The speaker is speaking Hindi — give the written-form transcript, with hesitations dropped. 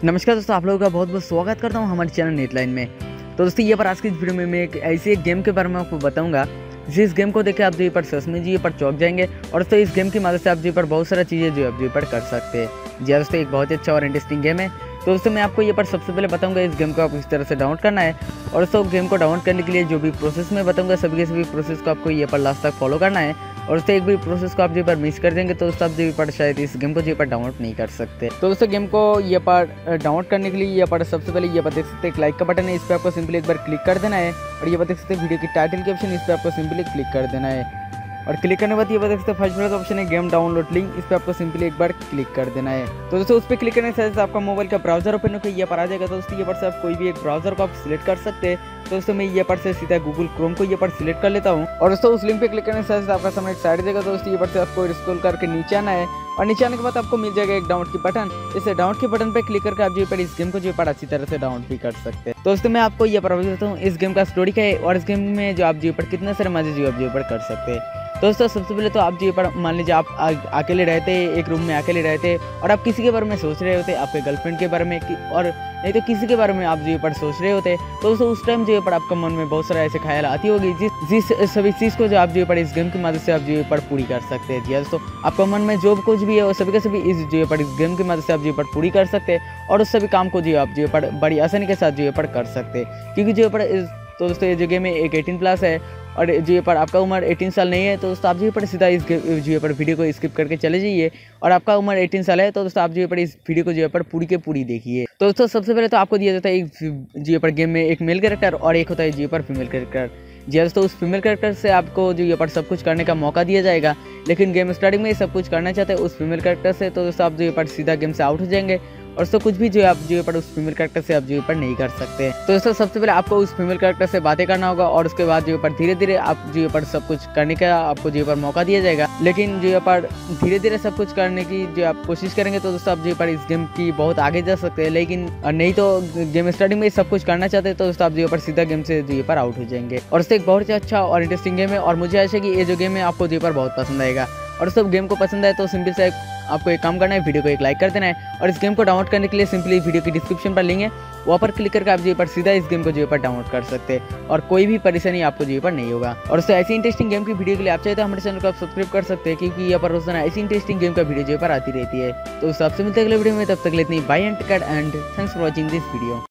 नमस्कार दोस्तों, आप लोगों का बहुत बहुत स्वागत करता हूं हमारे चैनल नेटलाइन में। तो दोस्तों ये पर आज की इस वीडियो में मैं एक ऐसी गेम के बारे में आपको बताऊंगा जिस गेम को देखे आप जो पर सच में जी पर चौंक जाएंगे। और दोस्तों इस गेम की मदद से आप जो पर बहुत सारा चीज़ें जो आप जो पर कर सकते हैं। जी हाँ दोस्तों, एक बहुत ही अच्छा और इंटरेस्टिंग गेम है। तो दोस्तों मैं आपको ये पर सबसे पहले बताऊंगा इस गेम को आप इस तरह से डाउनलोड करना है। और दोस्तों गेम को डाउनलोड करने के लिए जो भी प्रोसेस मैं बताऊंगा सभी के सभी प्रोसेस को आपको ये पर लास्ट तक फॉलो करना है। और दोस्तों एक भी प्रोसेस को आप जो पर मिस कर देंगे तो दोस्तों आप जो पर शायद इस गेम को जो पर डाउनलोड नहीं कर सकते। तो दोस्तों गेम को ये पर डाउनलोड करने के लिए ये पर सबसे पहले ये पर देख सकते हैं एक लाइक का बटन है, इस पर आपको सिंपली एक बार क्लिक कर देना है। और ये देख सकते हैं वीडियो की टाइटल के ऑप्शन, इस पर आपको सिंपली क्लिक कर देना है। और क्लिक करने के बाद ये देख सकते हैं फर्स्ट वाला ऑप्शन है गेम डाउनलोड लिंक, इस पर आपको सिंपली एक बार क्लिक कर देना है। तो दोस्तों उस पर क्लिक करने से आपका मोबाइल का ब्राउजर ओपन होकर ये पर आ जाएगा। तो दोस्तों ये पर से आप कोई भी एक ब्राउजर को आप सिलेक्ट कर सकते हैं। तो दोस्तों मैं ये पर से सीधा गूगल क्रोम को ये पर सिलेक्ट कर लेता हूँ। और दोस्तों उस लिंक पे क्लिक करने से आपका सामने एक साइड देगा। दोस्तों ये पर से आपको स्क्रॉल करके नीचे आना है। और नीचे आने के बाद आपको मिल जाएगा एक डाउनलोड की बटन, इस डाउनलोड के बटन पे क्लिक करके आप जो पर इस गेम को जो पर अच्छी तरह से डाउनलोड भी कर सकते हैं। तो दोस्तों मैं आपको ये बता देता हूँ इस गेम का स्टोरी क्या है और इस गेम में जो आप जो पर कितने सारे मजे जो आप जो पर कर सकते हैं। दोस्तों सबसे पहले तो आप जो पर मान लीजिए आप अकेले रहते, एक रूम में अकेले रहते और आप किसी के बारे में सोच रहे होते, आपके गर्लफ्रेंड के बारे में और नहीं तो किसी के बारे में आप जो पर सोच रहे होते। तो दोस्तों उस टाइम जो पर आपका मन में बहुत सारा ऐसे ख्याल आती होगी जिस सभी चीज़ को जो आप जो पर इस गेम की मदद से आप जो पर पूरी कर सकते हैं। जी दोस्तों आपका मन में जो कुछ भी है वो सभी के सभी इस जो पर इस गेम की मदद से आप जो पर पूरी कर सकते हैं। और उस सभी काम को जो आप जो पर बड़ी आसानी के साथ जो पर कर सकते हैं, क्योंकि जो पर तो दोस्तों ये जो गेम है एक 18+ है। और जो पर आपका उम्र 18 साल नहीं है तो दोस्तों आप जो पर सीधा इस जो पर वीडियो को स्किप करके चले जाइए। और आपका उम्र 18 साल है तो दोस्तों आप जो पर इस वीडियो को जो पर पूरी के पूरी देखिए। तो दोस्तों सबसे पहले तो आपको दिया जाता है एक जो पर गेम में एक मेल कैरेक्टर और एक होता है जो पर फीमेल कैरेक्टर। जी दोस्तों उस फीमेल कैरेक्टर से आपको जो ये पर सब कुछ करने का मौका दिया जाएगा, लेकिन गेम स्टार्टिंग में सब कुछ करना चाहते हैं उस फीमेल कैरेक्टर से तो दोस्तों आप जो पर सीधा गेम से आउट हो जाएंगे। और तो कुछ भी जो आप जो पर उस फीमेल कैरेक्टर से आप जो पर नहीं कर सकते। तो दोस्तों सबसे पहले आपको उस फीमेल कैरेक्टर से बातें करना होगा और उसके बाद जो पर धीरे धीरे आप जो पर सब कुछ करने का आपको जो पर मौका दिया जाएगा। लेकिन जो पर धीरे धीरे सब कुछ करने की जो आप कोशिश करेंगे तो दोस्तों आप जो पर इस गेम की बहुत आगे जा सकते हैं। लेकिन नहीं तो गेम स्टार्टिंग में सब कुछ करना चाहते हैं तो दोस्तों आप जो पर सीधा गेम से जो पर आउट हो जाएंगे। और इससे एक बहुत ही अच्छा और इंटरेस्टिंग गेम है और मुझे ऐसा है कि ये जो गेम है आपको जो पर बहुत पसंद आएगा। और सब गेम को पसंद आए तो सिंपल से आपको एक काम करना है, वीडियो को एक लाइक कर देना है। और इस गेम को डाउनलोड करने के लिए सिंपली वीडियो की डिस्क्रिप्शन पर लिंक है, वहाँ पर क्लिक करके आप जो पर सीधा इस गेम को जो पर डाउनलोड कर सकते हैं और कोई भी परेशानी आपको जो पर नहीं होगा। और उससे ऐसी इंटरेस्टिंग गेम की वीडियो के लिए आप चाहे तो हमारे चैनल को आप सब्सक्राइब कर सकते हैं, क्योंकि यहाँ पर रोजाना ऐसी इंटरेस्टिंग गेम का वीडियो जो पर आती रहती है। तो सबसे मिलते अगले वीडियो में, तब तक लेते हैं bye and thanks for watching this video.